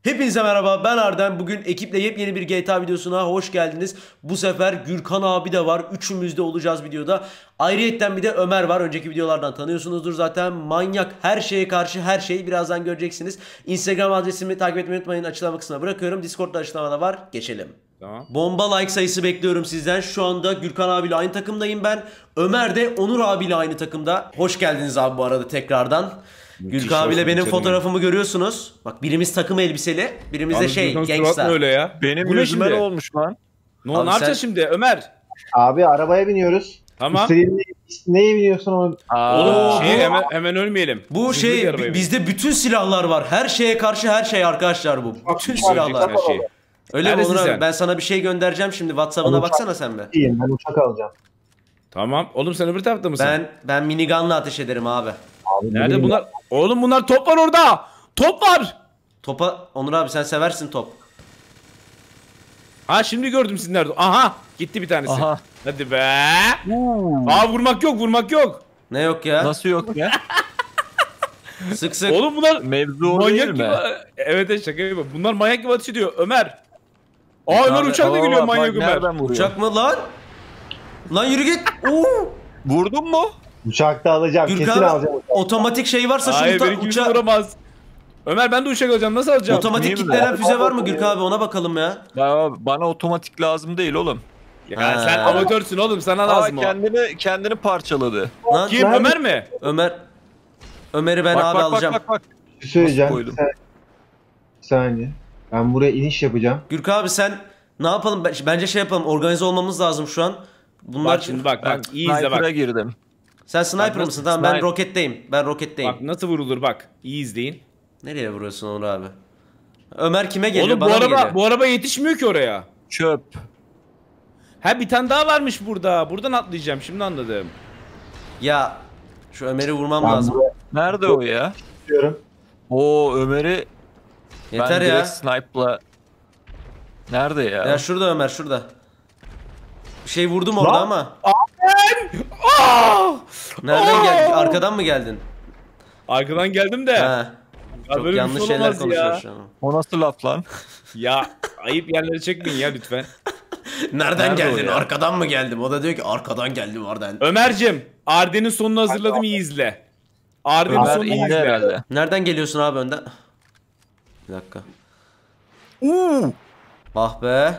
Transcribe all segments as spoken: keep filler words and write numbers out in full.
Hepinize merhaba, ben Arden. Bugün ekiple yepyeni bir G T A videosuna hoş geldiniz. Bu sefer Gürkan abi de var. Üçümüz de olacağız videoda. Ayrıyetten bir de Ömer var. Önceki videolardan tanıyorsunuzdur zaten. Manyak, her şeye karşı her şeyi birazdan göreceksiniz. Instagram adresimi takip etmeyi unutmayın. Açıklama kısmına bırakıyorum. Discord'da açıklamada var. Geçelim. Tamam. Bomba like sayısı bekliyorum sizden. Şu anda Gürkan abiyle aynı takımdayım ben. Ömer de Onur abiyle aynı takımda. Hoş geldiniz abi bu arada tekrardan. Gürkan abiyle benim fotoğrafımı görüyorsunuz. Bak, birimiz takım elbiseli, birimiz de şey gangster. Öyle ya. Benim Bu yüzüme ne ne olmuş lan? Ne, Abi ne yapacağız sen... şimdi Ömer? Abi arabaya biniyoruz. Tamam. İstediğin ne, neye biniyorsun onu? Oğlum şey, hemen, hemen ölmeyelim. Bu Hızlı şey bizde bütün silahlar var. Her şeye karşı her şey arkadaşlar bu. Bütün silahlar. Her şey. Öyle Neredesin mi Onur abi? sen? Ben sana bir şey göndereceğim şimdi. WhatsApp'ına baksana sen be. İyiyim, ben uçak alacağım. Tamam. Oğlum sen öbür tarafta mısın? Ben ben minigunla ateş ederim abi. Abi, Nerede benim- bunlar? Oğlum bunlar top var orada. Top var. Topa Onur abi sen seversin top. Ha şimdi gördüm siz nerede. Aha gitti bir tanesi. Aha. Hadi be. Aa vurmak yok vurmak yok. Ne yok ya? Nasıl yok ya? Sık sık. Oğlum bunlar Mevzu o değil manyak gibi. mi? Evet evet şaka gibi. Bunlar manyak gibi atış ediyor Ömer. Aa Ömer uçakla geliyor Aa, manyak bak, Ömer. nereden vuruyor? Uçak mı lan? Lan yürü git. Oo. Vurdun mu? Uçakta alacağım, kesin Gürkan alacağım. otomatik şey varsa Hayır şunu benimki uça... vuramaz. Ömer ben de uçak alacağım. Nasıl alacağım? Otomatik Değil mi kilitlenen lan? füze var mı Gürkan abi, ona bakalım ya. Ya bana otomatik lazım değil oğlum. Ya Ha. sen amatörsün oğlum sana Aa, lazım o. kendini kendini parçaladı. Lan Kim Nerede? Ömer mi? Ömer Ömer'i ben bak, abi bak, alacağım. Bak bak bak. Bir şey söyleyeceğim. Nasıl koydum? Sen... Bir saniye. Ben buraya iniş yapacağım. Gürkan abi sen ne yapalım? Bence şey yapalım. Organize olmamız lazım şu an. Bunlar Bak şimdi bak Ben bak iyi izle sniper'a bak. girdim. Sen sniper Bak, mısın? Tamam ben sniper. roketteyim. Ben roketteyim. Bak nasıl vurulur bak. İyi izleyin. Nereye vuruyorsun Onur abi? Ömer kime geliyor? Oğlum bu Bana mı araba geliyor? bu araba yetişmiyor ki oraya. Çöp. Ha bir tane daha varmış burada. Buradan atlayacağım şimdi anladım. Ya şu Ömer'i vurmam Ben lazım. buraya Nerede o ya? gidiyorum. Oo Ömer'i Yeter ben ya. direkt sniper'la. Nerede ya? Ya şurada Ömer şurada. Bir şey vurdum orada Lan! ama. Aa! Nereden Aa! geldin? Arkadan mı geldin? Arkadan geldim de. Ha. Ya Çok böyle bir yanlış şey şeyler olamaz konuşuyor ya. şu an. O nasıl laf lan? Ya ayıp yerlere çekmeyin ya lütfen. Nereden Nerede geldin? o ya? Arkadan mı geldim? O da diyor ki arkadan geldim oradan. Ömer'cim Arden'in sonunu hazırladım iyi izle. Arden'in Ömer sonunu iyi indi izle. herhalde. Nereden geliyorsun abi önden? Bir dakika. Uuu. Ah be.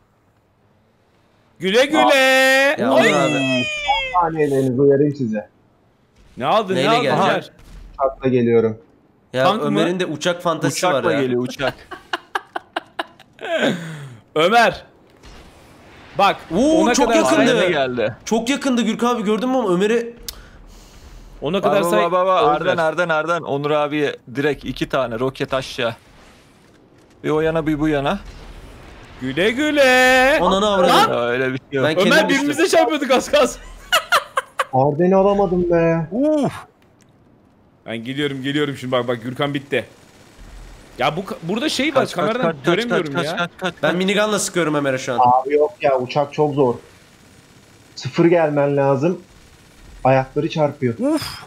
Güle güle. Ya Ay! Onur abi. Saniyelerinizi uyarayım size. Ne aldın Neyle ne aldın? geleceksin? Ömer? Uçakla geliyorum. Ya Tank mı? Ömer'in de uçak fantezisi var Uçakla ya. geliyor uçak. Ömer. Bak. Oo, ona çok kadar yakındı. say- Ayağına geldi. Çok yakındı Gürkan abi, gördün mü ama Ömer'i... Ona kadar Baba say. baba baba öldüler. Arden Arden Arden Onur abiye direkt iki tane roket aşağı. Bir o yana bir bu yana. Güle güle. Ananı avradım. Ya öyle bir şey yok. Ben kendim Ömer düştüm. birbirimize çarpıyorduk az kalsın. Arden'i alamadım be. Uf. Ben geliyorum geliyorum şimdi bak bak Gürkan bitti. Ya bu burada şey var Kaç, kaç, kameradan kaç, kaç, göremiyorum kaç, ya. kaç, kaç, Ben kaç. minigunla sıkıyorum Ömer'e şu an. Abi yok ya, uçak çok zor. Sıfır gelmen lazım. Ayakları çarpıyor. Uf.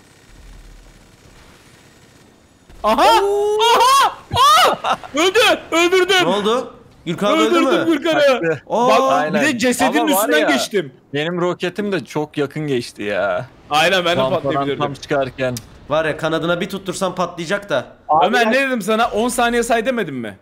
Aha! Aha! Aa! Öldü! Öldürdüm! Ne oldu? Gürkan öldü Öldürdüm mü? Gürkan'ı. Kaçtı. Aa, Bak aynen. bir de cesedin Ama var üstünden ya, geçtim. Benim roketim de çok yakın geçti ya. Aynen ben de Rampadan patlayabilirdim. tam çıkarken. var ya, kanadına bir tuttursam patlayacak da. Abi Ömer ben- ne dedim sana? on saniye say demedim mi?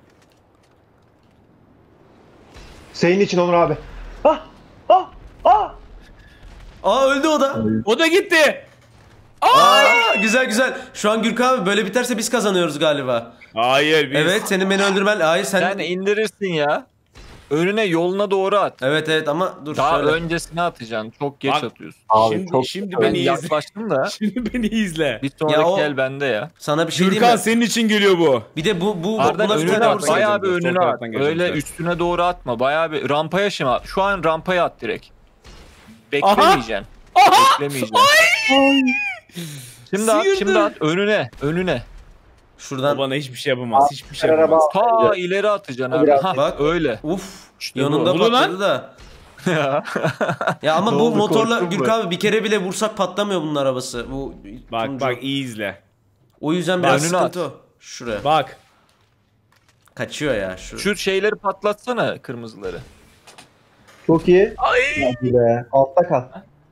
Senin için Onur abi. Ah! Ah! Ah! Aa, öldü o da. O da gitti. Aa, güzel güzel. Şu an Gürkan abi böyle biterse biz kazanıyoruz galiba. Hayır biz. Evet, senin beni öldürmen. Hayır sen. Sen indirirsin ya. Önüne yoluna doğru at. Evet evet ama dur Daha şöyle. öncesine atacaksın. Çok geç Bak, atıyorsun. Abi Şimdi, çok şimdi Ben beni izle. yaklaştım da. Şimdi beni izle. Bir sonraki Ya o- el bende ya. Sana bir şey diyeyim Gürkan mi? senin için geliyor bu. Bir de bu bu Arden buna bir önüne tane at. vursaydın. Bayağı bir Sol önüne at. taraftan geleceğim, Öyle dur. üstüne doğru atma. Bayağı bir rampaya şimdi at. Şu an rampaya at direkt. Beklemeyeceksin. Aha! Beklemeyeceksin. Şimdi at, Sıyırdı. şimdi at. Önüne, önüne. O Şuradan. bana hiçbir şey yapamaz. Hiçbir şey Araba- yapamaz. Ta ileri atacaksın abi. Biraz- Hah, Bak. öyle. Uf. İşte Yanında bu. Bu patladı lan. da. Ya ama Ne bu oldu, motorla korktun mu? Gürkan abi bir kere bile vursak patlamıyor bunun arabası. Bu Bak turuncu. bak iyi izle. O yüzden Bak, biraz önüne sıkıntı o. Şuraya. Bak. Kaçıyor ya şu. Şu şeyleri patlatsana, kırmızıları. Çok iyi. Ay. Hadi be. Altta kal.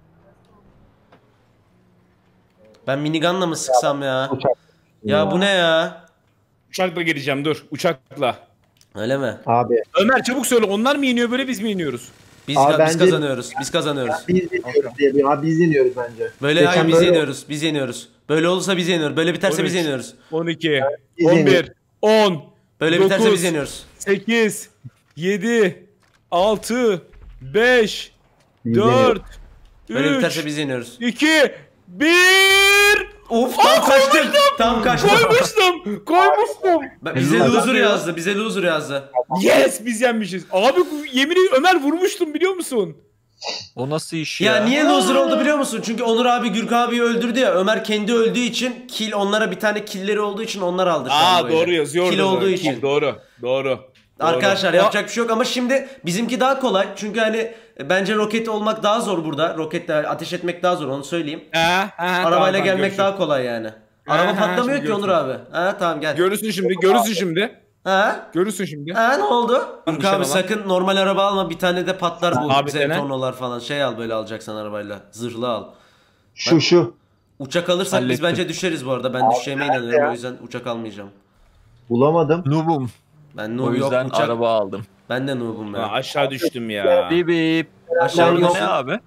Ben minigunla mı sıksam ya? Uçak. Ya bu ne ya? Uçakla geleceğim dur. Uçakla. Öyle mi? Abi Ömer çabuk söyle. Onlar mı iniyor böyle biz mi iniyoruz? Biz, Abi biz bence- kazanıyoruz. Biz kazanıyoruz. biz yeniyoruz diye bir. Abi biz yeniyoruz bence. Böyle Geçen hayır biz böyle- yeniyoruz. Biz yeniyoruz. Böyle olursa biz yeniyoruz. Böyle biterse on biz üç, yeniyoruz. on iki, biz on bir, yeniyoruz. on, Böyle biterse dokuz, biz yeniyoruz. sekiz, yedi, altı, beş, Biz dört, yeniyoruz. Böyle biterse üç, biz yeniyoruz. iki, bir. Of tam kaçtım. Tam kaçtım. Koymuştum. Koymuştum. Ben- Bize Helal loser olsun. yazdı. Bize loser yazdı. Yes biz yenmişiz. Abi yemin ediyorum Ömer vurmuştum biliyor musun? O nasıl iş ya? Ya niye loser oldu biliyor musun? Çünkü Onur abi Gürkan abiyi öldürdü ya. Ömer kendi öldüğü için kill onlara bir tane killleri olduğu için onlar aldı. şu an Aa böyle. doğru yazıyor. Kill orada olduğu da. için. Doğru. Doğru. Arkadaşlar Doğru. yapacak bir şey yok ama şimdi bizimki daha kolay. Çünkü hani e, bence roket olmak daha zor burada. Roketle ateş etmek daha zor onu söyleyeyim. Ha, ha, Arabayla tamam, gelmek görüşürüz. daha kolay yani. Araba ha, patlamıyor şimdi ki Onur görüşürüz. abi. Ha tamam gel. Görürsün şimdi. Görürsün şimdi. Ha? Görürsün şimdi. Ha ne oldu? Gürkan abi ama. sakın normal araba alma. Bir tane de patlar bu. Abi dene. Zentornolar falan. Şey al böyle alacaksan arabayla. Zırhlı al. Şu şu. Uçak alırsak biz Hallettim. bence düşeriz bu arada. Ben düşeceğime inanıyorum. O yüzden uçak almayacağım. Bulamadım. Noob'um. Ben O noob yok yüzden uçak. araba aldım. Ben de noob'um Ha, ya. aşağı düştüm ya. Bip bip. Aşağı Orada iniyorsun. ne abi?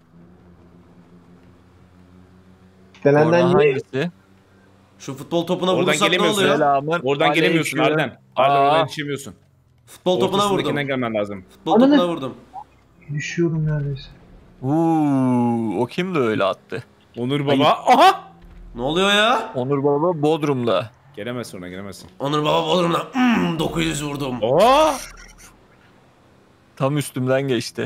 Denenden Orada niye? hangisi? Şu futbol topuna Oradan vurursak ne gelemiyorsun. oluyor? Selamun Oradan gelemiyorsun aleyküm. Arden. Arden Aa. oradan yetişemiyorsun. Futbol topuna vurdum. Ortasındakinden gelmen lazım. Futbol Ananı- topuna vurdum. Düşüyorum neredeyse. Uuu, o kim de öyle attı? Onur baba. Aha! Ne oluyor ya? Onur Baba Bodrum'da. Gelemezsin ona gelemezsin. Onur baba Bodrum'la mm, dokuz yüz vurdum. Aa! Tam üstümden geçti.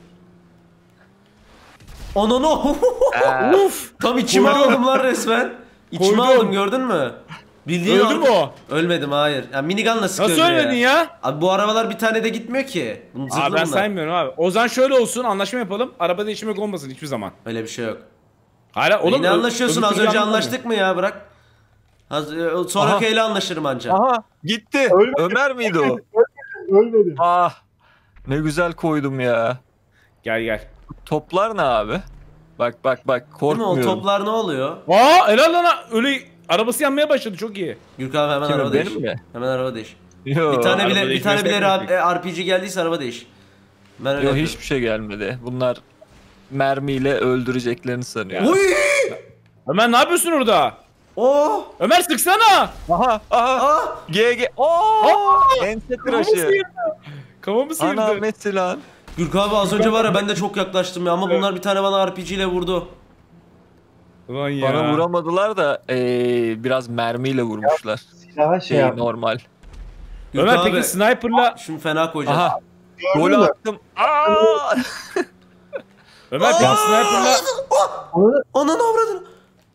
Ananı Uf! tam içime Koydum. aldım lan resmen. İçime Koydum. aldım gördün mü? Bildiğin Öldü mü o? Ölmedim hayır. Ya minigunla sıkıyorum Nasıl ölmedin ya? Abi bu arabalar bir tane de gitmiyor ki. Bunun zırhlı Aa, ben bunlar. saymıyorum abi. O zaman şöyle olsun anlaşma yapalım. Arabada işime olmasın hiçbir zaman. Öyle bir şey yok. Hala oğlum. Yine anlaşıyorsun öbür az türlü önce anlaşamıyor. anlaştık mı ya bırak. Az, e, sonraki ele anlaşırım anca. Aha gitti. Ölmedi. Ömer miydi o? Ölmedim. Ah ne güzel koydum ya. Gel gel. Toplar ne abi? Bak bak bak Değil mi o korkmuyorum. toplar ne oluyor? Aa helal lan ha. Öyle arabası yanmaya başladı çok iyi. Gürkan abi hemen Kimin, araba benim değiş. mi? Hemen araba değiş. Yo, Bir tane araba bile bir değişmesi tane bile gerekecek. R- R P G geldiyse araba değiş. Ben öyle yo, yapıyorum. hiçbir şey gelmedi. Bunlar mermiyle öldüreceklerini sanıyor. Uy! Ömer ne yapıyorsun orada? Oh! Ömer sıksana. Aha aha. Ah! G G. Oo! Ense Kafamı tıraşı. sıyırdı. Kafamı Ana sıyırdı. Messi lan. Gürkan abi az önce var ya ben de çok yaklaştım ya ama bunlar bir tane bana R P G ile vurdu. Ulan ya. Bana vuramadılar da ee, biraz mermiyle vurmuşlar. Silaha şey Şey yap. normal. Gürkan Ömer abi peki sniper'la şunu fena koyacağız. Aha. Gördün Gol mü? attım. Aa! Ömer peki sniper'la Onu Ananı avradın.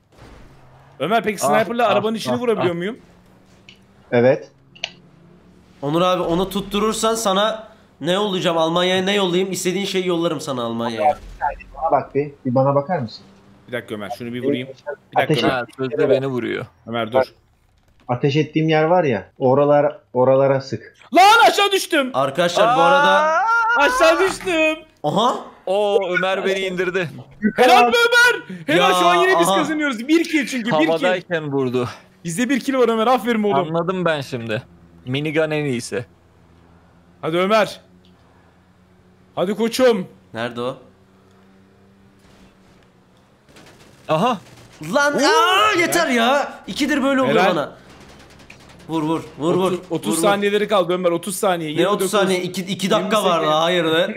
Ömer peki Ah, sniper'la ah, arabanın içine ah, vurabiliyor ah. muyum? Evet. Onur abi onu tutturursan sana ne yollayacağım Almanya'ya ne yollayayım istediğin şeyi yollarım sana Almanya'ya. Bana bak bir. Bir bana bakar mısın? Bir dakika Ömer şunu bir vurayım. Bir Ateş dakika Ömer. Ha, sözde beni vuruyor. Ömer dur. Ateş ettiğim yer var ya. Oralar oralara sık. Lan aşağı düştüm. Arkadaşlar bu arada Aşağı düştüm. aha Oo Ömer beni indirdi. Helal be Ömer. Helal Ya, şu an yine biz aha. kazanıyoruz. Bir kill çünkü bir kill. Havadayken vurdu. Bizde bir kill var Ömer aferin oğlum. Anladım ben şimdi. Minigun en iyisi. Hadi Ömer. Hadi koçum. nerede o? Aha. Lan aa, yeter ya. İkidir böyle oluyor Helal. bana. Vur vur vur vur. otuz, otuz vur, vur. saniyeleri kaldı Ömer otuz saniye. Ne yirmi otuz dokuz, saniye? iki iki dakika yirmi var sekiz. daha hayır lan.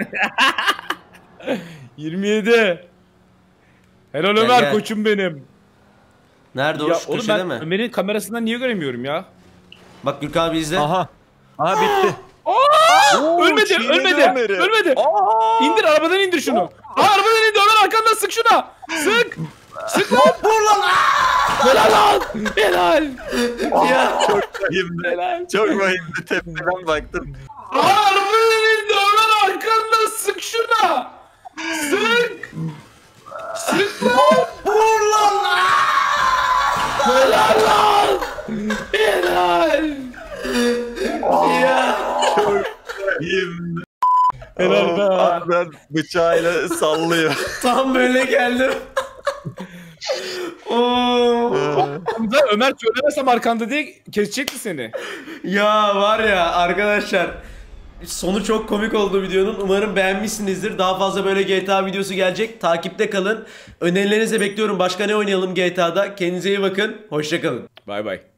yirmi yedi. Helal Gel, Ömer gel. koçum benim. Nerede o? Ya Şu oğlum köşede ben mi? Ömer'in kamerasından niye göremiyorum ya? Bak Gürkan abi izle. Aha. Aha bitti. Oo, ölmedi, çiğnedi ölmedi, Ömer'i. ölmedi. Aa! İndir arabadan indir şunu. Aa, arabadan indir Ömer arkandan sık şuna. Sık. Sık lan. Vur lan. Helal lan. Helal. Ya. Çok vahimdi. Helal. Çok vahimdi. Tepeden baktım. Aa, arabadan indir Ömer arkandan sık şuna. Sık. Sık lan. Vur lan. Helal lan. Helal. Ya. Helal be. Harbiden bıçağıyla sallıyor. Tam böyle geldim. Oo. Hamza, Ömer söylemesem arkanda diye kesecekti seni. Ya var ya arkadaşlar, sonu çok komik oldu videonun. Umarım beğenmişsinizdir. Daha fazla böyle G T A videosu gelecek. Takipte kalın. Önerilerinizi bekliyorum. Başka ne oynayalım G T A'da? Kendinize iyi bakın. Hoşça kalın. Bay bay.